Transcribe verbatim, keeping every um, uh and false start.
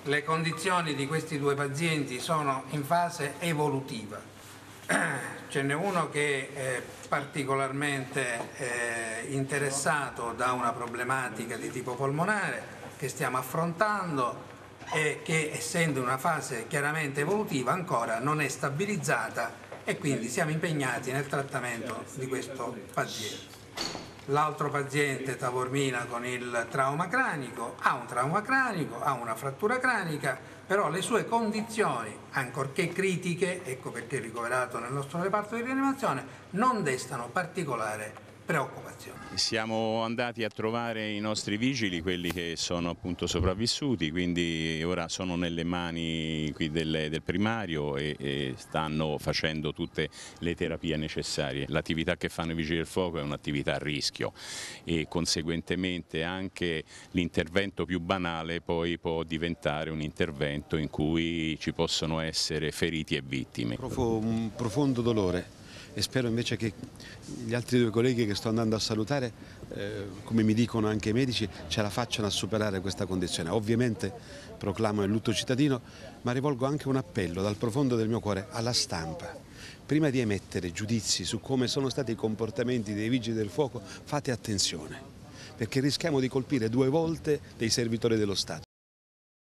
le condizioni di questi due pazienti sono in fase evolutiva. Ce n'è uno che è particolarmente eh, interessato da una problematica di tipo polmonare che stiamo affrontando e che, essendo in una fase chiaramente evolutiva, ancora non è stabilizzata e quindi siamo impegnati nel trattamento di questo paziente. L'altro paziente, Taormina, con il trauma cranico, ha un trauma cranico, ha una frattura cranica, però le sue condizioni, ancorché critiche, ecco perché è ricoverato nel nostro reparto di rianimazione, non destano particolare preoccupazione. Siamo andati a trovare i nostri vigili, quelli che sono appunto sopravvissuti, quindi ora sono nelle mani qui del, del primario e, e stanno facendo tutte le terapie necessarie. L'attività che fanno i vigili del fuoco è un'attività a rischio e conseguentemente anche l'intervento più banale poi può diventare un intervento in cui ci possono essere feriti e vittime. Provo un profondo dolore. E spero invece che gli altri due colleghi che sto andando a salutare, eh, come mi dicono anche i medici, ce la facciano a superare questa condizione. Ovviamente proclamo il lutto cittadino, ma rivolgo anche un appello dal profondo del mio cuore alla stampa. Prima di emettere giudizi su come sono stati i comportamenti dei vigili del fuoco, fate attenzione, perché rischiamo di colpire due volte dei servitori dello Stato.